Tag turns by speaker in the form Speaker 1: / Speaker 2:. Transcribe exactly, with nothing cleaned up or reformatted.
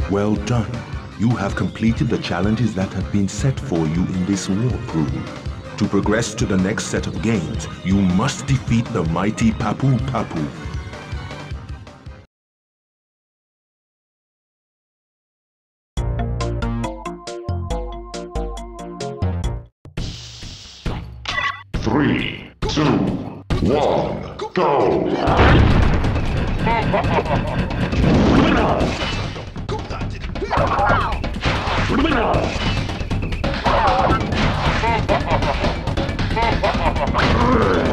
Speaker 1: Well done. You have completed the challenges that have been set for you in this war pool. To progress to the next set of games, you must defeat the mighty Papu Papu.
Speaker 2: Three, two, one, go! Winner!